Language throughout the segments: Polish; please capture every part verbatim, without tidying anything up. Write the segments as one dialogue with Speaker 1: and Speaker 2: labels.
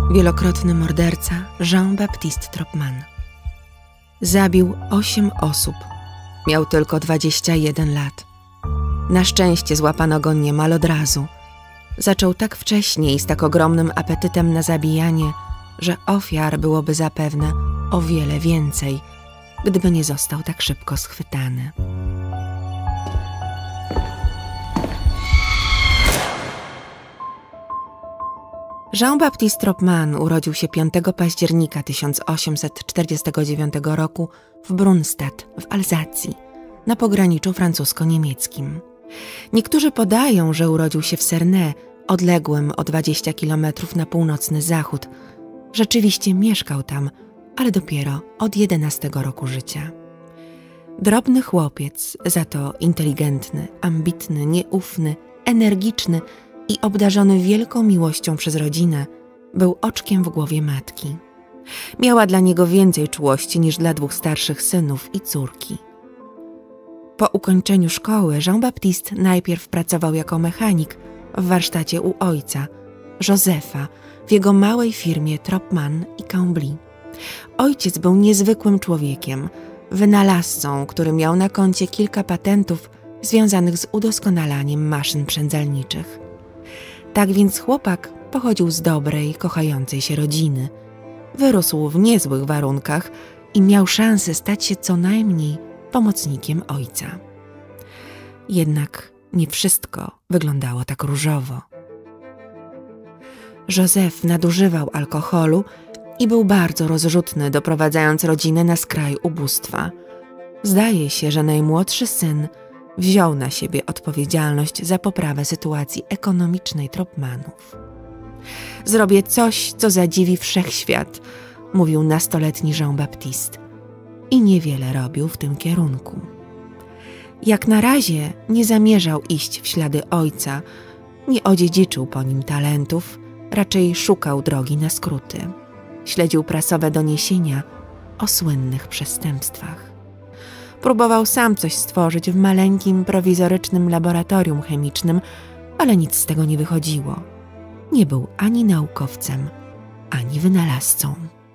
Speaker 1: Wielokrotny morderca Jean-Baptiste Tropman. Zabił osiem osób. Miał tylko dwadzieścia jeden lat. Na szczęście złapano go niemal od razu. Zaczął tak wcześnie i z tak ogromnym apetytem na zabijanie, że ofiar byłoby zapewne o wiele więcej, gdyby nie został tak szybko schwytany. Jean-Baptiste Tropman urodził się piątego października tysiąc osiemset czterdziestego dziewiątego roku w Brunstadt w Alzacji, na pograniczu francusko-niemieckim. Niektórzy podają, że urodził się w Cernay, odległym o dwadzieścia kilometrów na północny zachód. Rzeczywiście mieszkał tam, ale dopiero od jedenastego roku życia. Drobny chłopiec, za to inteligentny, ambitny, nieufny, energiczny i obdarzony wielką miłością przez rodzinę, był oczkiem w głowie matki. Miała dla niego więcej czułości niż dla dwóch starszych synów i córki. Po ukończeniu szkoły Jean-Baptiste najpierw pracował jako mechanik w warsztacie u ojca, Józefa, w jego małej firmie Tropman i Cambly. Ojciec był niezwykłym człowiekiem, wynalazcą, który miał na koncie kilka patentów związanych z udoskonalaniem maszyn przędzalniczych. Tak więc chłopak pochodził z dobrej, kochającej się rodziny. Wyrósł w niezłych warunkach i miał szansę stać się co najmniej pomocnikiem ojca. Jednak nie wszystko wyglądało tak różowo. Józef nadużywał alkoholu i był bardzo rozrzutny, doprowadzając rodzinę na skraj ubóstwa. Zdaje się, że najmłodszy syn wziął na siebie odpowiedzialność za poprawę sytuacji ekonomicznej Tropmanów. Zrobię coś, co zadziwi wszechświat, mówił nastoletni Jean-Baptiste. I niewiele robił w tym kierunku. Jak na razie nie zamierzał iść w ślady ojca, nie odziedziczył po nim talentów, raczej szukał drogi na skróty. Śledził prasowe doniesienia o słynnych przestępstwach. Próbował sam coś stworzyć w maleńkim, prowizorycznym laboratorium chemicznym, ale nic z tego nie wychodziło. Nie był ani naukowcem, ani wynalazcą.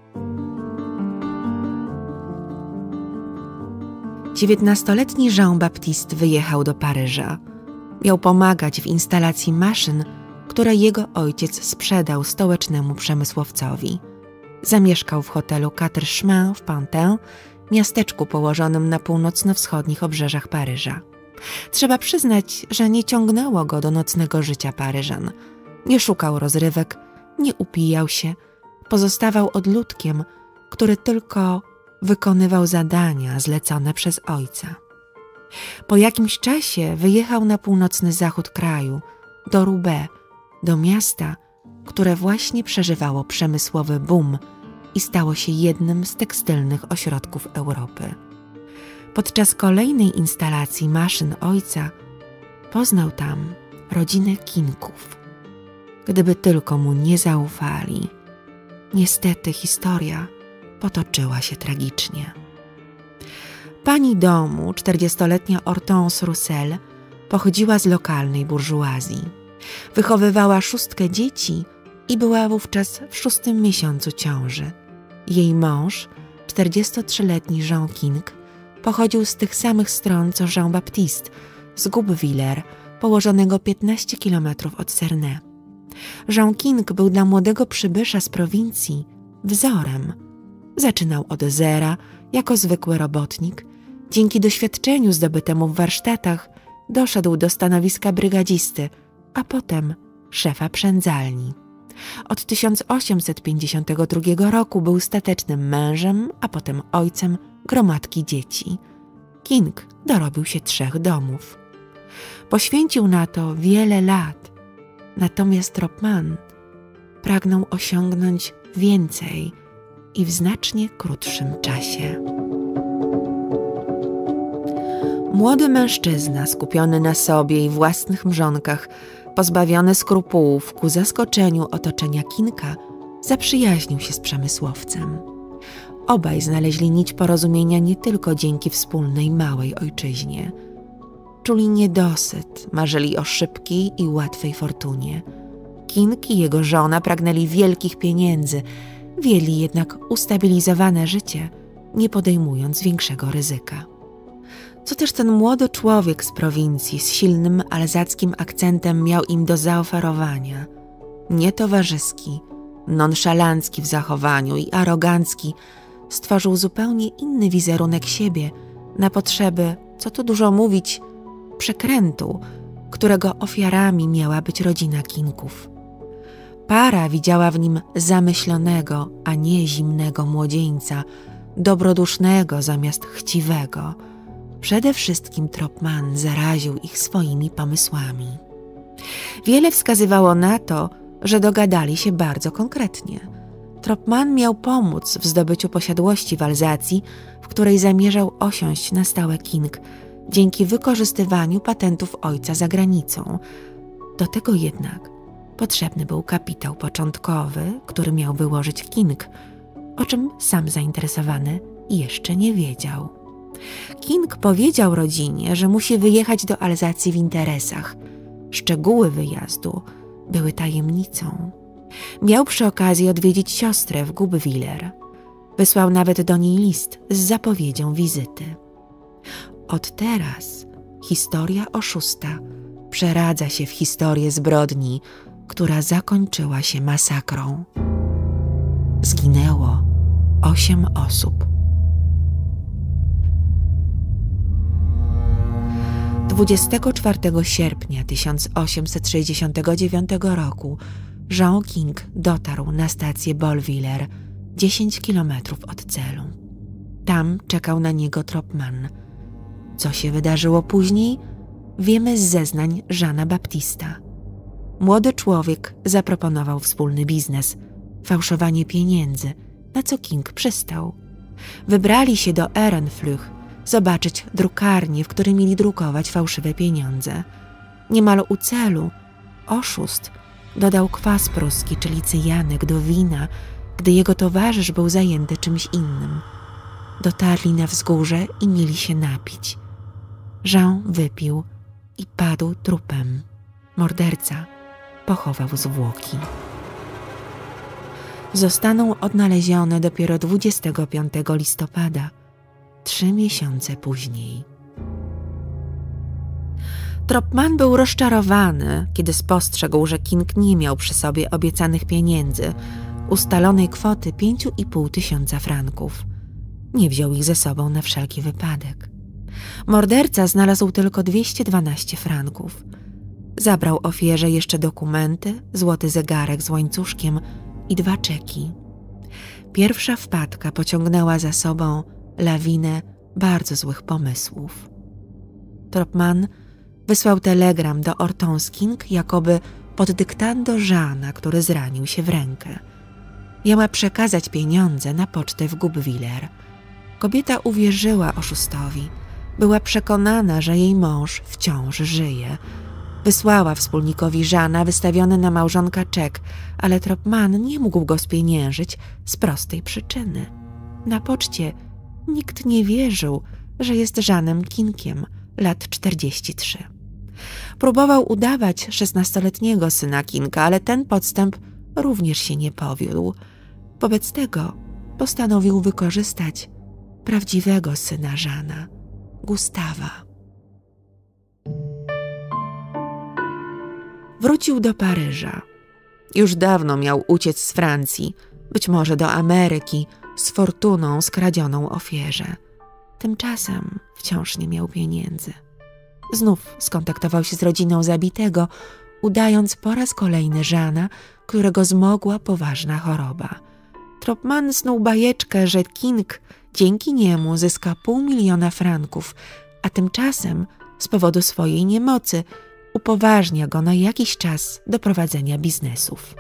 Speaker 1: Dziewiętnastoletni Jean-Baptiste wyjechał do Paryża. Miał pomagać w instalacji maszyn, które jego ojciec sprzedał stołecznemu przemysłowcowi. Zamieszkał w hotelu Quatre Chemins w Pantin, miasteczku położonym na północno-wschodnich obrzeżach Paryża. Trzeba przyznać, że nie ciągnęło go do nocnego życia Paryżan. Nie szukał rozrywek, nie upijał się, pozostawał odludkiem, który tylko wykonywał zadania zlecone przez ojca. Po jakimś czasie wyjechał na północny zachód kraju, do Roubaix, do miasta, które właśnie przeżywało przemysłowy boom i stało się jednym z tekstylnych ośrodków Europy. Podczas kolejnej instalacji maszyn ojca poznał tam rodzinę Kinków. Gdyby tylko mu nie zaufali. Niestety historia potoczyła się tragicznie. Pani domu, czterdziestoletnia Hortense Roussel, pochodziła z lokalnej burżuazji. Wychowywała szóstkę dzieci i była wówczas w szóstym miesiącu ciąży. Jej mąż, czterdziestotrzyletni Jean King, pochodził z tych samych stron co Jean-Baptiste, z Guebwiller, położonego piętnaście kilometrów od Cernay. Jean King był dla młodego przybysza z prowincji wzorem. Zaczynał od zera, jako zwykły robotnik. Dzięki doświadczeniu zdobytemu w warsztatach doszedł do stanowiska brygadzisty, a potem szefa przędzalni. Od tysiąc osiemset pięćdziesiątego drugiego roku był statecznym mężem, a potem ojcem gromadki dzieci. King dorobił się trzech domów. Poświęcił na to wiele lat, natomiast Tropman pragnął osiągnąć więcej i w znacznie krótszym czasie. Młody mężczyzna skupiony na sobie i własnych mrzonkach, pozbawiony skrupułów ku zaskoczeniu otoczenia Kinka, zaprzyjaźnił się z przemysłowcem. Obaj znaleźli nić porozumienia nie tylko dzięki wspólnej małej ojczyźnie. Czuli niedosyt, marzyli o szybkiej i łatwej fortunie. King i jego żona pragnęli wielkich pieniędzy, wieli jednak ustabilizowane życie, nie podejmując większego ryzyka. Co też ten młody człowiek z prowincji z silnym alzackim akcentem miał im do zaoferowania? Nietowarzyski, nonszalancki w zachowaniu i arogancki, stworzył zupełnie inny wizerunek siebie na potrzeby, co tu dużo mówić, przekrętu, którego ofiarami miała być rodzina Kingów. Para widziała w nim zamyślonego, a nie zimnego młodzieńca, dobrodusznego zamiast chciwego. Przede wszystkim Tropman zaraził ich swoimi pomysłami. Wiele wskazywało na to, że dogadali się bardzo konkretnie. Tropman miał pomóc w zdobyciu posiadłości w Alzacji, w której zamierzał osiąść na stałe King, dzięki wykorzystywaniu patentów ojca za granicą. Do tego jednak potrzebny był kapitał początkowy, który miał wyłożyć King, o czym sam zainteresowany jeszcze nie wiedział. King powiedział rodzinie, że musi wyjechać do Alzacji w interesach. Szczegóły wyjazdu były tajemnicą. Miał przy okazji odwiedzić siostrę w Guebwiller. Wysłał nawet do niej list z zapowiedzią wizyty. Od teraz historia oszusta przeradza się w historię zbrodni, która zakończyła się masakrą. Zginęło osiem osób. dwudziestego czwartego sierpnia tysiąc osiemset sześćdziesiątego dziewiątego roku Jean King dotarł na stację Bolwiller, dziesięć kilometrów od celu. Tam czekał na niego Tropman. Co się wydarzyło później, wiemy z zeznań Jeana Baptista. Młody człowiek zaproponował wspólny biznes, fałszowanie pieniędzy, na co King przystał. Wybrali się do Ehrenflüch, zobaczyć drukarnię, w której mieli drukować fałszywe pieniądze. Niemal u celu oszust dodał kwas pruski, czyli cyjanek, do wina, gdy jego towarzysz był zajęty czymś innym. Dotarli na wzgórze i mieli się napić. Jean wypił i padł trupem. Morderca pochował zwłoki. Zostaną odnalezione dopiero dwudziestego piątego listopada, trzy miesiące później. Tropman był rozczarowany, kiedy spostrzegł, że King nie miał przy sobie obiecanych pieniędzy, ustalonej kwoty pięciu i pół tysiąca franków. Nie wziął ich ze sobą na wszelki wypadek. Morderca znalazł tylko dwieście dwanaście franków. Zabrał ofierze jeszcze dokumenty, złoty zegarek z łańcuszkiem i dwa czeki. Pierwsza wpadka pociągnęła za sobą lawinę bardzo złych pomysłów. Tropman wysłał telegram do Hortense King, jakoby pod dyktando Jeana, który zranił się w rękę. Miała przekazać pieniądze na pocztę w Guebwiller. Kobieta uwierzyła oszustowi. Była przekonana, że jej mąż wciąż żyje. Wysłała wspólnikowi Jeana wystawiony na małżonka czek, ale Tropman nie mógł go spieniężyć z prostej przyczyny. Na poczcie nikt nie wierzył, że jest Jeanem Kingiem, lat czterdzieści trzy. Próbował udawać szesnastoletniego syna Kinga, ale ten podstęp również się nie powiódł. Wobec tego postanowił wykorzystać prawdziwego syna Jeana, Gustawa. Wrócił do Paryża. Już dawno miał uciec z Francji, być może do Ameryki, z fortuną skradzioną ofierze. Tymczasem wciąż nie miał pieniędzy. Znów skontaktował się z rodziną zabitego, udając po raz kolejny Jeana, którego zmogła poważna choroba. Tropman snuł bajeczkę, że King dzięki niemu zyska pół miliona franków, a tymczasem z powodu swojej niemocy upoważnia go na jakiś czas do prowadzenia biznesów.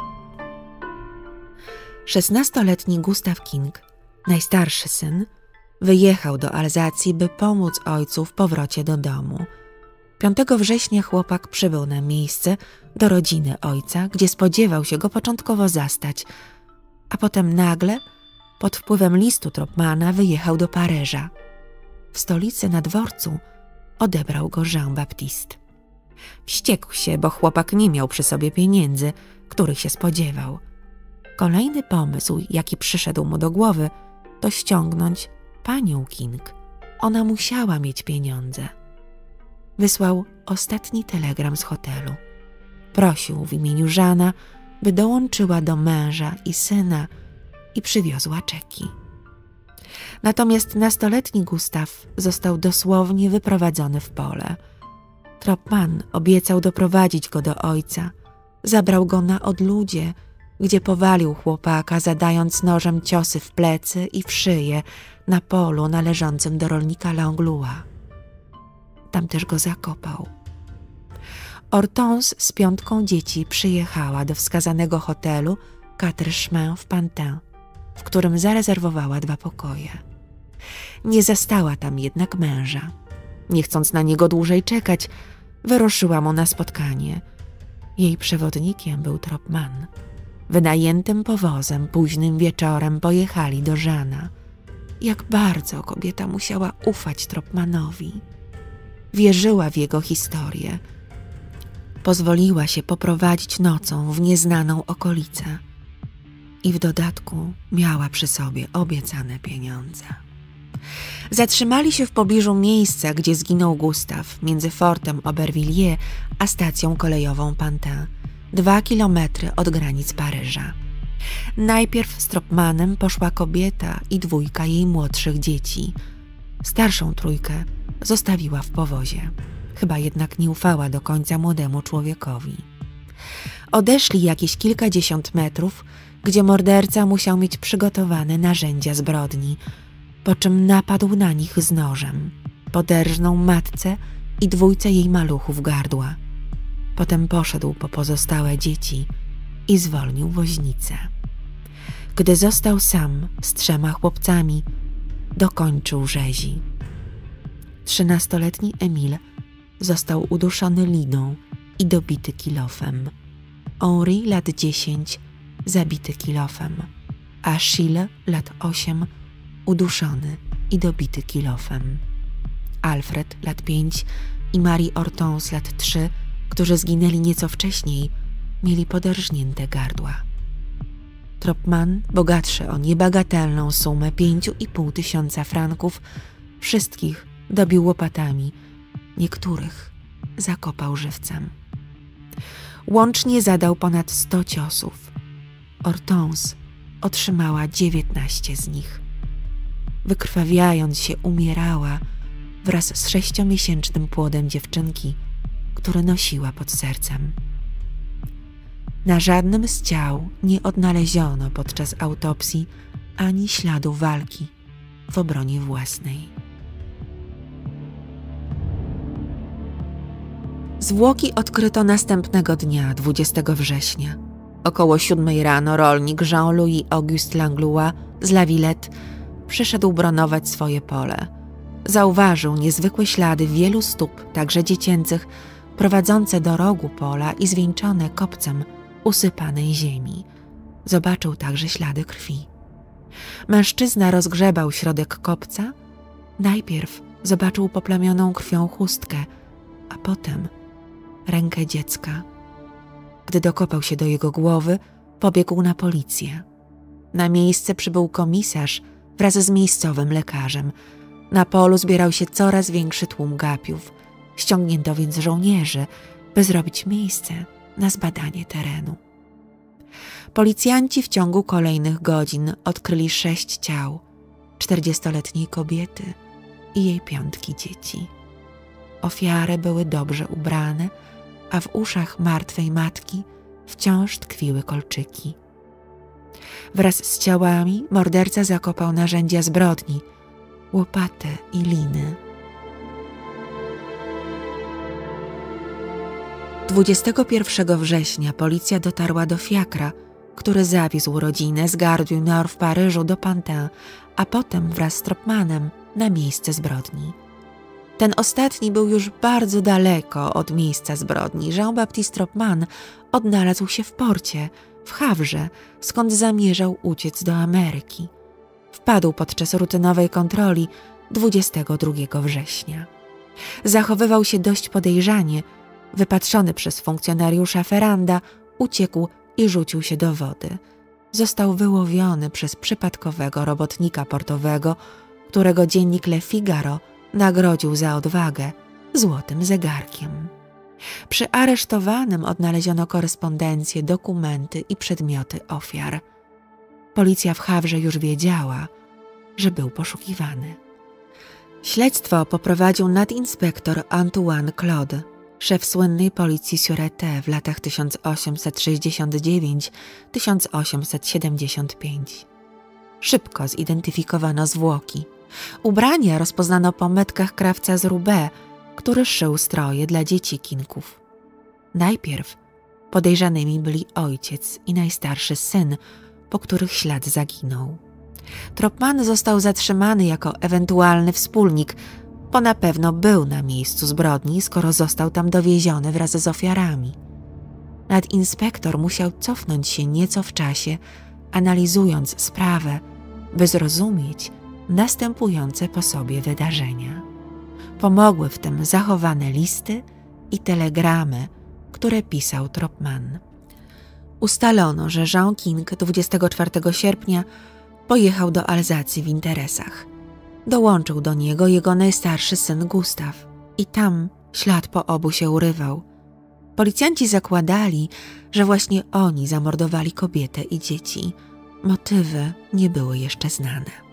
Speaker 1: Szesnastoletni Gustav King, najstarszy syn, wyjechał do Alzacji, by pomóc ojcu w powrocie do domu. piątego września chłopak przybył na miejsce do rodziny ojca, gdzie spodziewał się go początkowo zastać, a potem nagle, pod wpływem listu Tropmana, wyjechał do Paryża. W stolicy na dworcu odebrał go Jean Baptiste. Wściekł się, bo chłopak nie miał przy sobie pieniędzy, których się spodziewał. Kolejny pomysł, jaki przyszedł mu do głowy, to ściągnąć panią King. Ona musiała mieć pieniądze. Wysłał ostatni telegram z hotelu. Prosił w imieniu Jeana, by dołączyła do męża i syna i przywiozła czeki. Natomiast nastoletni Gustaw został dosłownie wyprowadzony w pole. Tropman obiecał doprowadzić go do ojca. Zabrał go na odludzie, gdzie powalił chłopaka, zadając nożem ciosy w plecy i w szyję na polu należącym do rolnika Langlois. Tam też go zakopał. Hortense z piątką dzieci przyjechała do wskazanego hotelu Quatre Chemins w Pantin, w którym zarezerwowała dwa pokoje. Nie zastała tam jednak męża. Nie chcąc na niego dłużej czekać, wyruszyła mu na spotkanie. Jej przewodnikiem był Tropman. Wynajętym powozem późnym wieczorem pojechali do Jeana. Jak bardzo kobieta musiała ufać Tropmanowi. Wierzyła w jego historię. Pozwoliła się poprowadzić nocą w nieznaną okolicę. I w dodatku miała przy sobie obiecane pieniądze. Zatrzymali się w pobliżu miejsca, gdzie zginął Gustaw, między fortem Aubervilliers a stacją kolejową Pantin, dwa kilometry od granic Paryża. Najpierw z Tropmanem poszła kobieta i dwójka jej młodszych dzieci. Starszą trójkę zostawiła w powozie. Chyba jednak nie ufała do końca młodemu człowiekowi. Odeszli jakieś kilkadziesiąt metrów, gdzie morderca musiał mieć przygotowane narzędzia zbrodni, po czym napadł na nich z nożem. Poderżnął matce i dwójce jej maluchów gardła. Potem poszedł po pozostałe dzieci i zwolnił woźnicę. Gdy został sam z trzema chłopcami, dokończył rzezi. Trzynastoletni Emile został uduszony liną i dobity kilofem. Henri, lat dziesięć, zabity kilofem, a Achille, lat osiem, uduszony i dobity kilofem. Alfred, lat pięć i Marie Hortense, lat trzy, którzy zginęli nieco wcześniej, mieli poderżnięte gardła. Tropman, bogatszy o niebagatelną sumę pięciu i pół tysiąca franków, wszystkich dobił łopatami, niektórych zakopał żywcem. Łącznie zadał ponad sto ciosów. Hortense otrzymała dziewiętnaście z nich. Wykrwawiając się, umierała wraz z sześciomiesięcznym płodem dziewczynki, który nosiła pod sercem. Na żadnym z ciał nie odnaleziono podczas autopsji ani śladu walki w obronie własnej. Zwłoki odkryto następnego dnia, dwudziestego września. Około siódmej rano rolnik Jean-Louis Auguste Langlois z La Villette przyszedł bronować swoje pole. Zauważył niezwykłe ślady wielu stóp, także dziecięcych, prowadzące do rogu pola i zwieńczone kopcem usypanej ziemi. Zobaczył także ślady krwi. Mężczyzna rozgrzebał środek kopca. Najpierw zobaczył poplamioną krwią chustkę, a potem rękę dziecka. Gdy dokopał się do jego głowy, pobiegł na policję. Na miejsce przybył komisarz wraz z miejscowym lekarzem. Na polu zbierał się coraz większy tłum gapiów. Ściągnięto więc żołnierzy, by zrobić miejsce na zbadanie terenu. Policjanci w ciągu kolejnych godzin odkryli sześć ciał, czterdziestoletniej kobiety i jej piątki dzieci. Ofiary były dobrze ubrane, a w uszach martwej matki wciąż tkwiły kolczyki. Wraz z ciałami morderca zakopał narzędzia zbrodni, łopatę i liny. dwudziestego pierwszego września policja dotarła do fiakra, który zawiózł rodzinę z Gare du Nord w Paryżu do Pantin, a potem wraz z Tropmanem na miejsce zbrodni. Ten ostatni był już bardzo daleko od miejsca zbrodni. Jean-Baptiste Tropman odnalazł się w porcie, w Hawrze, skąd zamierzał uciec do Ameryki. Wpadł podczas rutynowej kontroli dwudziestego drugiego września. Zachowywał się dość podejrzanie, Wypatrzony przez funkcjonariusza Ferranda, uciekł i rzucił się do wody. Został wyłowiony przez przypadkowego robotnika portowego, którego dziennik Le Figaro nagrodził za odwagę złotym zegarkiem. Przy aresztowanym odnaleziono korespondencję, dokumenty i przedmioty ofiar. Policja w Hawrze już wiedziała, że był poszukiwany. Śledztwo poprowadził nadinspektor Antoine Claude, szef słynnej policji Sûreté w latach tysiąc osiemset sześćdziesiąt dziewięć do tysiąc osiemset siedemdziesiąt pięć. Szybko zidentyfikowano zwłoki. Ubrania rozpoznano po metkach krawca z Roubaix, który szył stroje dla dzieci Kinków. Najpierw podejrzanymi byli ojciec i najstarszy syn, po których ślad zaginął. Tropman został zatrzymany jako ewentualny wspólnik, bo na pewno był na miejscu zbrodni, skoro został tam dowieziony wraz z ofiarami. Nadinspektor musiał cofnąć się nieco w czasie, analizując sprawę, by zrozumieć następujące po sobie wydarzenia. Pomogły w tym zachowane listy i telegramy, które pisał Tropman. Ustalono, że Jean King dwudziestego czwartego sierpnia pojechał do Alzacji w interesach. Dołączył do niego jego najstarszy syn Gustaw i tam ślad po obu się urywał. Policjanci zakładali, że właśnie oni zamordowali kobietę i dzieci. Motywy nie były jeszcze znane.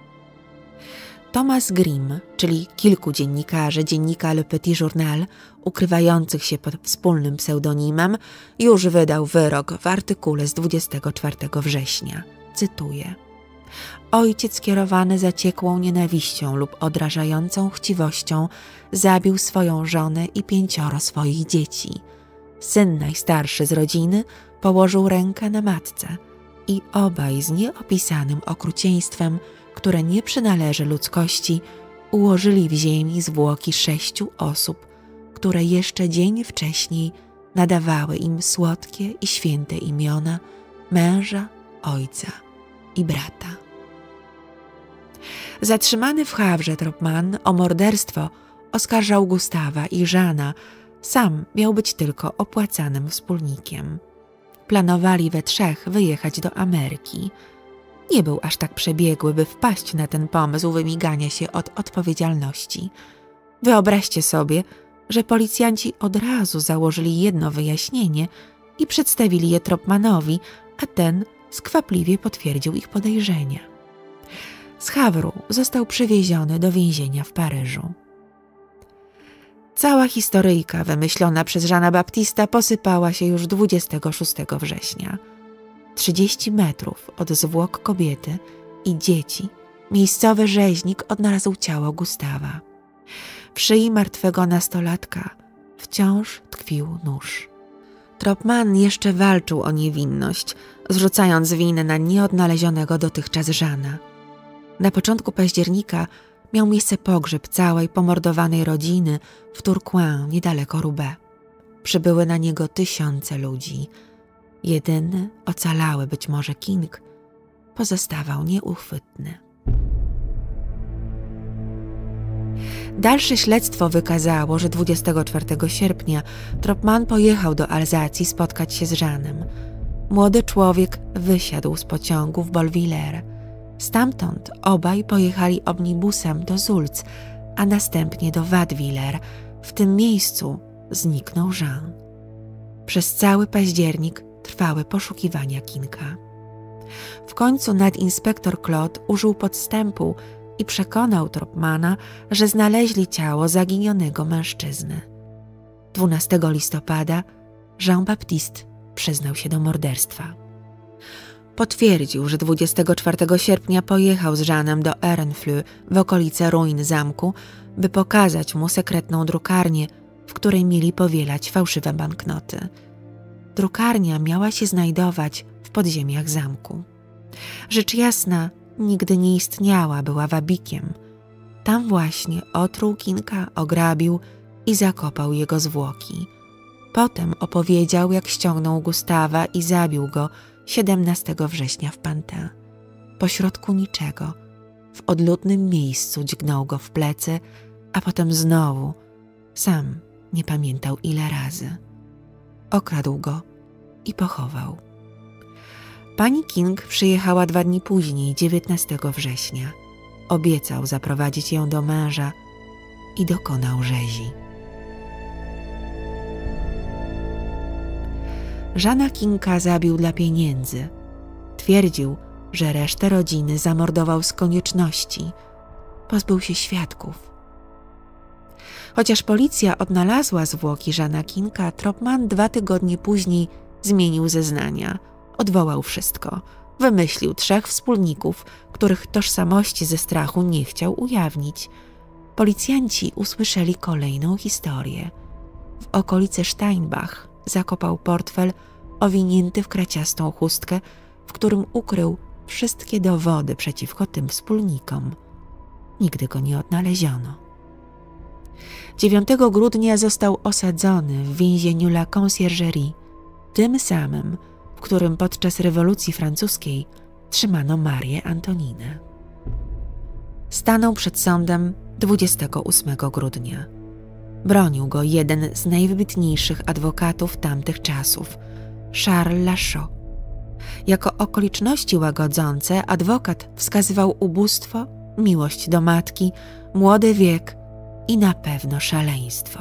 Speaker 1: Thomas Grimm, czyli kilku dziennikarzy dziennika Le Petit Journal, ukrywających się pod wspólnym pseudonimem, już wydał wyrok w artykule z dwudziestego czwartego września. Cytuję: ojciec skierowany zaciekłą nienawiścią lub odrażającą chciwością zabił swoją żonę i pięcioro swoich dzieci. Syn najstarszy z rodziny położył rękę na matce i obaj z nieopisanym okrucieństwem, które nie przynależy ludzkości, ułożyli w ziemi zwłoki sześciu osób, które jeszcze dzień wcześniej nadawały im słodkie i święte imiona męża, ojca i brata. Zatrzymany w Hawrze Tropman o morderstwo oskarżał Gustawa i Jeana. Sam miał być tylko opłacanym wspólnikiem. Planowali we trzech wyjechać do Ameryki. Nie był aż tak przebiegły, by wpaść na ten pomysł wymigania się od odpowiedzialności. Wyobraźcie sobie, że policjanci od razu założyli jedno wyjaśnienie i przedstawili je Tropmanowi, a ten skwapliwie potwierdził ich podejrzenia. Z Hawru został przywieziony do więzienia w Paryżu. Cała historyjka wymyślona przez Jeana Baptista posypała się już dwudziestego szóstego września. Trzydzieści metrów od zwłok kobiety i dzieci miejscowy rzeźnik odnalazł ciało Gustawa. W szyi martwego nastolatka wciąż tkwił nóż. Tropman jeszcze walczył o niewinność, zrzucając winę na nieodnalezionego dotychczas Jeana. Na początku października miał miejsce pogrzeb całej pomordowanej rodziny w Tourcoing, niedaleko Roubaix. Przybyły na niego tysiące ludzi. Jedyny ocalały być może King pozostawał nieuchwytny. Dalsze śledztwo wykazało, że dwudziestego czwartego sierpnia Tropman pojechał do Alzacji spotkać się z Jeanem. Młody człowiek wysiadł z pociągu w Bolvillers. Stamtąd obaj pojechali omnibusem do Zulc, a następnie do Wattwiller. W tym miejscu zniknął Jean. Przez cały październik trwały poszukiwania Kinga. W końcu nadinspektor Claude użył podstępu i przekonał Tropmana, że znaleźli ciało zaginionego mężczyzny. dwunastego listopada Jean-Baptiste przyznał się do morderstwa. Potwierdził, że dwudziestego czwartego sierpnia pojechał z Jeanem do Ehrenfleur w okolice ruin zamku, by pokazać mu sekretną drukarnię, w której mieli powielać fałszywe banknoty. Drukarnia miała się znajdować w podziemiach zamku. Rzecz jasna, nigdy nie istniała, była wabikiem. Tam właśnie otruł Kinga, ograbił i zakopał jego zwłoki. Potem opowiedział, jak ściągnął Gustawa i zabił go siedemnastego września w Pantin. Pośrodku niczego, w odludnym miejscu dźgnął go w plecy, a potem znowu, sam nie pamiętał ile razy. okradł go i pochował. Pani King przyjechała dwa dni później, dziewiętnastego września. Obiecał zaprowadzić ją do męża i dokonał rzezi. Jeana Kinga zabił dla pieniędzy. Twierdził, że resztę rodziny zamordował z konieczności. Pozbył się świadków. Chociaż policja odnalazła zwłoki Jeana Kinga, Tropman dwa tygodnie później zmienił zeznania. Odwołał wszystko. Wymyślił trzech wspólników, których tożsamości ze strachu nie chciał ujawnić. Policjanci usłyszeli kolejną historię. W okolicy Steinbach zakopał portfel owinięty w kraciastą chustkę, w którym ukrył wszystkie dowody przeciwko tym wspólnikom. Nigdy go nie odnaleziono. dziewiątego grudnia został osadzony w więzieniu La Conciergerie, tym samym, w którym podczas rewolucji francuskiej trzymano Marię Antoninę. Stanął przed sądem dwudziestego ósmego grudnia. Bronił go jeden z najwybitniejszych adwokatów tamtych czasów, Charles Lachaud. Jako okoliczności łagodzące adwokat wskazywał ubóstwo, miłość do matki, młody wiek i na pewno szaleństwo.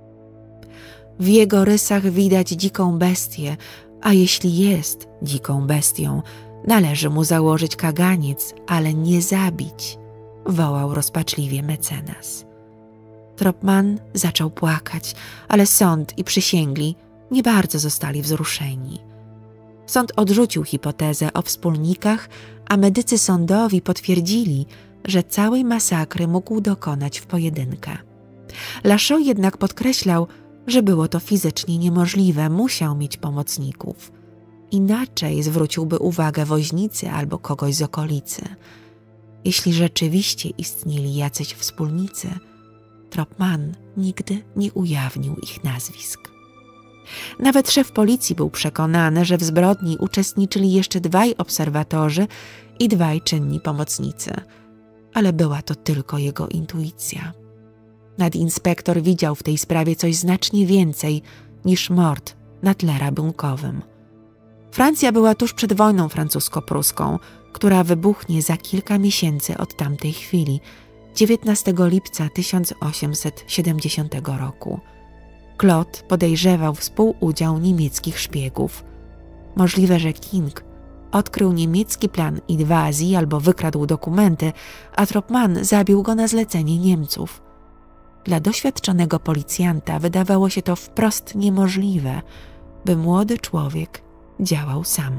Speaker 1: W jego rysach widać dziką bestię, a jeśli jest dziką bestią, należy mu założyć kaganiec, ale nie zabić, wołał rozpaczliwie mecenas. Tropman zaczął płakać, ale sąd i przysięgli nie bardzo zostali wzruszeni. Sąd odrzucił hipotezę o wspólnikach, a medycy sądowi potwierdzili, że całej masakry mógł dokonać w pojedynkę. Lachaud jednak podkreślał, że było to fizycznie niemożliwe, musiał mieć pomocników. Inaczej zwróciłby uwagę woźnicy albo kogoś z okolicy. Jeśli rzeczywiście istnieli jacyś wspólnicy, Tropman nigdy nie ujawnił ich nazwisk. Nawet szef policji był przekonany, że w zbrodni uczestniczyli jeszcze dwaj obserwatorzy i dwaj czynni pomocnicy, ale była to tylko jego intuicja. Nadinspektor widział w tej sprawie coś znacznie więcej niż mord na tle rabunkowym. Francja była tuż przed wojną francusko-pruską, która wybuchnie za kilka miesięcy od tamtej chwili, dziewiętnastego lipca tysiąc osiemset siedemdziesiątego roku. Claude podejrzewał współudział niemieckich szpiegów. Możliwe, że King odkrył niemiecki plan inwazji albo wykradł dokumenty, a Tropman zabił go na zlecenie Niemców. Dla doświadczonego policjanta wydawało się to wprost niemożliwe, by młody człowiek działał sam.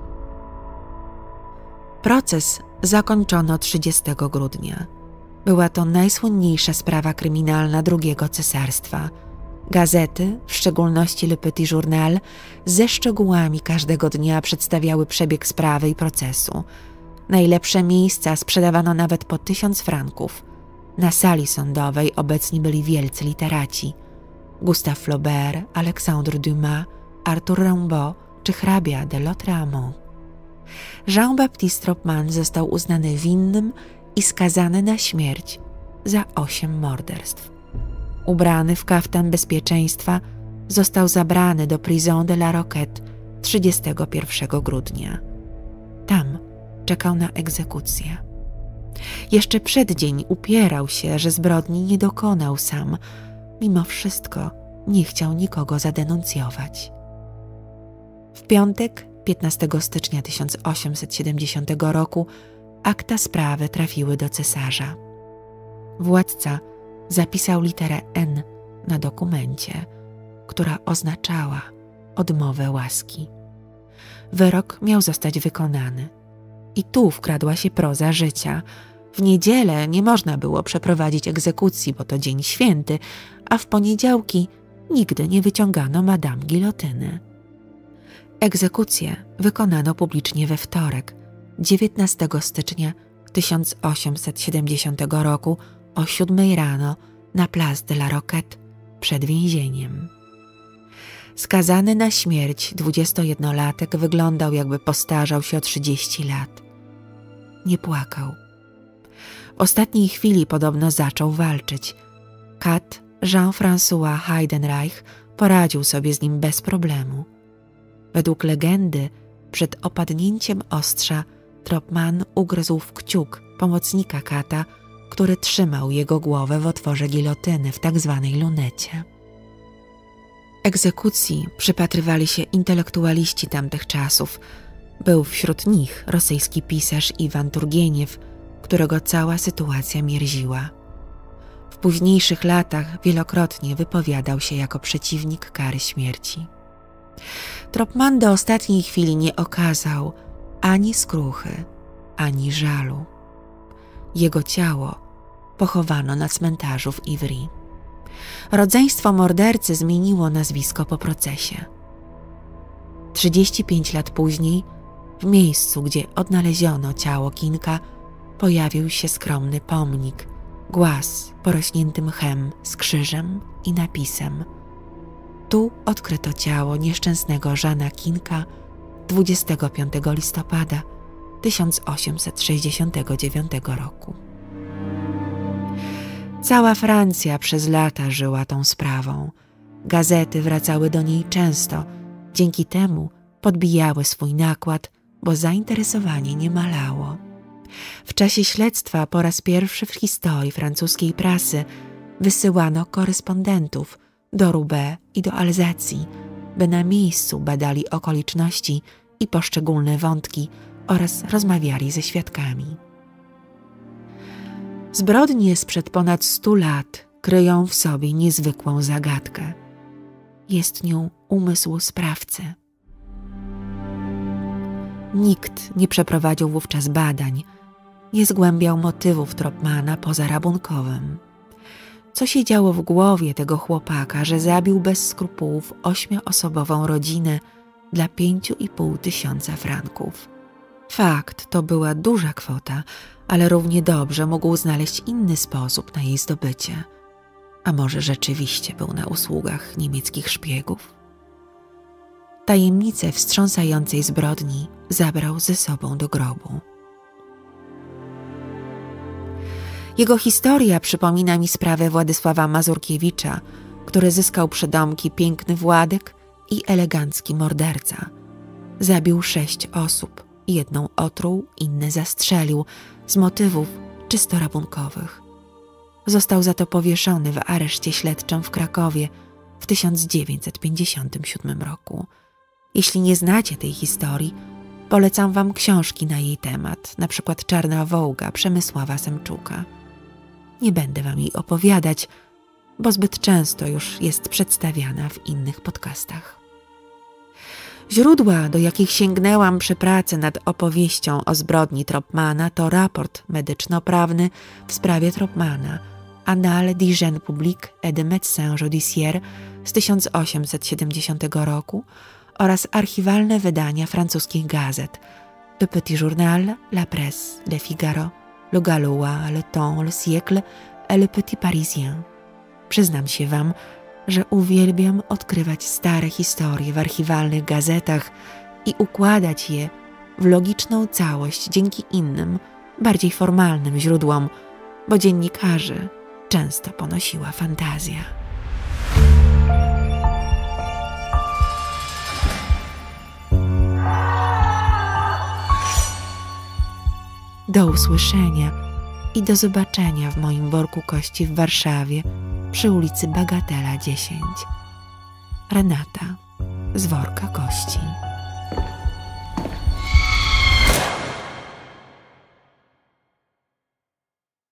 Speaker 1: Proces zakończono trzydziestego grudnia. Była to najsłynniejsza sprawa kryminalna drugiego cesarstwa. Gazety, w szczególności Le Petit Journal, ze szczegółami każdego dnia przedstawiały przebieg sprawy i procesu. Najlepsze miejsca sprzedawano nawet po tysiąc franków. Na sali sądowej obecni byli wielcy literaci. Gustave Flaubert, Alexandre Dumas, Arthur Rimbaud czy hrabia de Lautréamont. Jean-Baptiste Tropman został uznany winnym i skazany na śmierć za osiem morderstw. Ubrany w kaftan bezpieczeństwa, został zabrany do Prison de la Roquette trzydziestego pierwszego grudnia. Tam czekał na egzekucję. Jeszcze przed dzień upierał się, że zbrodni nie dokonał sam. Mimo wszystko nie chciał nikogo zadenuncjować. W piątek, piętnastego stycznia tysiąc osiemset siedemdziesiątego roku, akta sprawy trafiły do cesarza. Władca zapisał literę N na dokumencie, która oznaczała odmowę łaski. Wyrok miał zostać wykonany. I tu wkradła się proza życia. W niedzielę nie można było przeprowadzić egzekucji, bo to dzień święty, a w poniedziałki nigdy nie wyciągano Madame gilotyny. Egzekucję wykonano publicznie we wtorek, dziewiętnastego stycznia tysiąc osiemset siedemdziesiątego roku o siódmej rano na Place de la Roquette przed więzieniem. Skazany na śmierć dwudziestojednolatek wyglądał, jakby postarzał się o trzydzieści lat. Nie płakał. W ostatniej chwili podobno zaczął walczyć. Kat Jean-François Heidenreich poradził sobie z nim bez problemu. Według legendy przed opadnięciem ostrza Tropman ugryzł w kciuk pomocnika kata, który trzymał jego głowę w otworze gilotyny w tak zwanej lunecie. Egzekucji przypatrywali się intelektualiści tamtych czasów. Był wśród nich rosyjski pisarz Iwan Turgieniew, którego cała sytuacja mierziła. W późniejszych latach wielokrotnie wypowiadał się jako przeciwnik kary śmierci. Tropman do ostatniej chwili nie okazał ani skruchy, ani żalu. Jego ciało pochowano na cmentarzu w Ivry. Rodzeństwo mordercy zmieniło nazwisko po procesie. trzydzieści pięć lat później, w miejscu, gdzie odnaleziono ciało Kinka, pojawił się skromny pomnik, głaz porośnięty mchem z krzyżem i napisem: tu odkryto ciało nieszczęsnego Jeana Kinka dwudziestego piątego listopada tysiąc osiemset sześćdziesiątego dziewiątego roku. Cała Francja przez lata żyła tą sprawą. Gazety wracały do niej często, dzięki temu podbijały swój nakład, bo zainteresowanie nie malało. W czasie śledztwa po raz pierwszy w historii francuskiej prasy wysyłano korespondentów do Roubaix i do Alzacji, by na miejscu badali okoliczności i poszczególne wątki oraz rozmawiali ze świadkami. Zbrodnie sprzed ponad stu lat kryją w sobie niezwykłą zagadkę. Jest nią umysł sprawcy. Nikt nie przeprowadził wówczas badań, nie zgłębiał motywów Tropmana poza rabunkowym. Co się działo w głowie tego chłopaka, że zabił bez skrupułów ośmioosobową rodzinę dla pięciu i pół tysiąca franków? Fakt, to była duża kwota, ale równie dobrze mógł znaleźć inny sposób na jej zdobycie. A może rzeczywiście był na usługach niemieckich szpiegów? Tajemnicę wstrząsającej zbrodni zabrał ze sobą do grobu. Jego historia przypomina mi sprawę Władysława Mazurkiewicza, który zyskał przydomki piękny Władek i elegancki morderca. Zabił sześć osób, jedną otruł, inne zastrzelił, z motywów czysto rabunkowych. Został za to powieszony w areszcie śledczym w Krakowie w tysiąc dziewięćset pięćdziesiątym siódmym roku. Jeśli nie znacie tej historii, polecam wam książki na jej temat, na przykład Czarna Wołga Przemysława Semczuka. Nie będę wam jej opowiadać, bo zbyt często już jest przedstawiana w innych podcastach. Źródła, do jakich sięgnęłam przy pracy nad opowieścią o zbrodni Tropmana, to raport medyczno-prawny w sprawie Tropmana, Annales d'hygiène publique et de médecins judiciaires z tysiąc osiemset siedemdziesiątego roku oraz archiwalne wydania francuskich gazet Le Petit Journal, La Presse, Le Figaro, Le Gaulois, Le Temps, Le Siècle et Le Petit Parisien. Przyznam się wam, że uwielbiam odkrywać stare historie w archiwalnych gazetach i układać je w logiczną całość dzięki innym, bardziej formalnym źródłom, bo dziennikarzy często ponosiła fantazja. Do usłyszenia i do zobaczenia w moim worku kości w Warszawie przy ulicy Bagatela dziesięć. Renata z worka kości.